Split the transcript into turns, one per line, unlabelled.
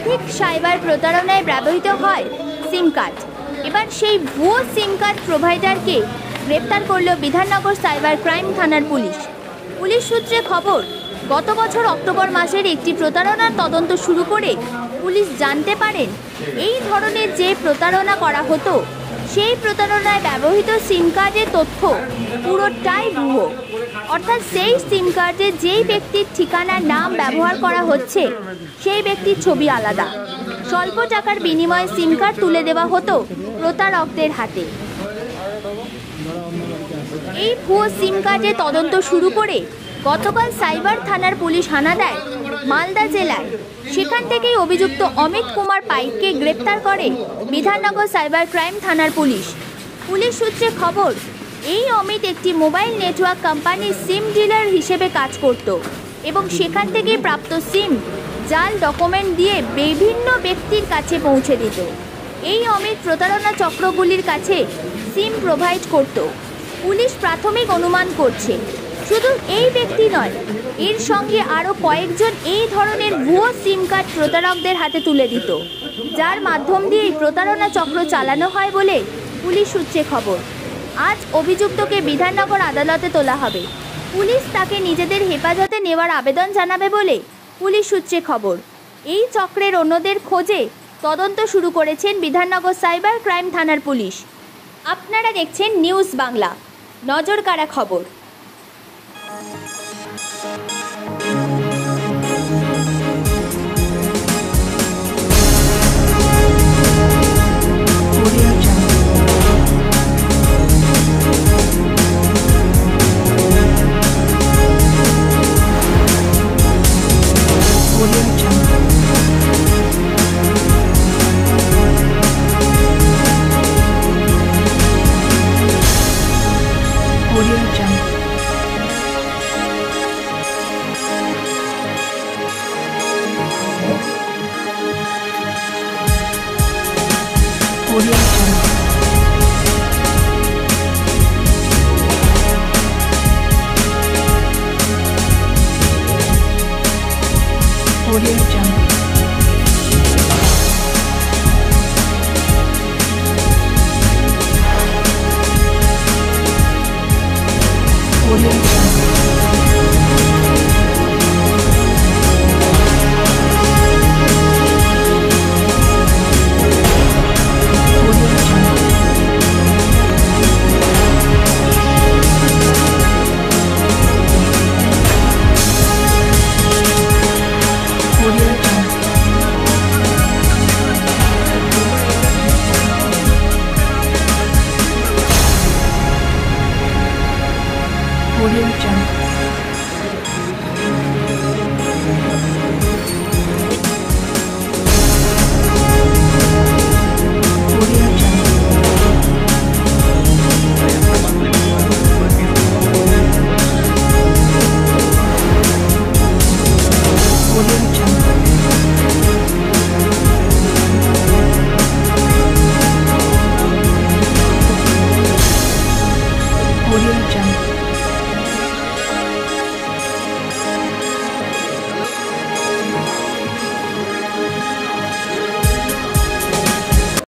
একাধিক সাইবার প্রতারণায় ব্যবহৃত হয় সিম কার্ড। এবার সেই ভুয়ো সিম কার্ড প্রোভাইডারকে গ্রেপ্তার করল বিধাননগর সাইবার ক্রাইম থানার পুলিশ। পুলিশ সূত্রে খবর, গত বছর অক্টোবর মাসের একটি প্রতারণার তদন্ত শুরু করে পুলিশ জানতে পারেন এই ধরনের যে প্রতারণা করা হতো সেই প্রতারণায় ব্যবহৃত সিম কার্ডের তথ্য পুরোটাই ভুয়ো। অর্থাৎ সেই সিম কার্ডে যেই ব্যক্তির ঠিকানার নাম ব্যবহার করা হচ্ছে সেই ব্যক্তির ছবি আলাদা। স্বল্প টাকার বিনিময়ে সিম কার্ড তুলে দেওয়া হতো প্রতারকদের হাতে। এই ভুয়ো সিম কার্ডে তদন্ত শুরু করে গতকাল সাইবার থানার পুলিশ হানা দেয় মালদা জেলায়। সেখান থেকেই অভিযুক্ত অমিত কুমার পাইককে গ্রেপ্তার করে বিধাননগর সাইবার ক্রাইম থানার পুলিশ। পুলিশ সূত্রে খবর, এই অমিত একটি মোবাইল নেটওয়ার্ক কোম্পানির সিম ডিলার হিসেবে কাজ করত এবং সেখান থেকে প্রাপ্ত সিম জাল ডকুমেন্ট দিয়ে বিভিন্ন ব্যক্তির কাছে পৌঁছে দিত। এই অমিত প্রতারণা চক্রগুলির কাছে সিম প্রোভাইড করত। পুলিশ প্রাথমিক অনুমান করছে শুধু এই ব্যক্তি নয়, এর সঙ্গে আরও কয়েকজন এই ধরনের ভুয়ো সিম কার্ড প্রতারকদের হাতে তুলে দিত, যার মাধ্যম দিয়ে প্রতারণা চক্র চালানো হয় বলে পুলিশ সূত্রে খবর। আজ অভিযুক্তকে বিধাননগর আদালতে তোলা হবে। পুলিশ তাকে নিজেদের হেফাজতে নেওয়ার আবেদন জানাবে বলে পুলিশ সূত্রে খবর। এই চক্রের অন্যদের খোঁজে তদন্ত শুরু করেছেন বিধাননগর সাইবার ক্রাইম থানার পুলিশ। আপনারা দেখছেন নিউজ বাংলা, নজর কাড়া খবর।
Audio Jungle.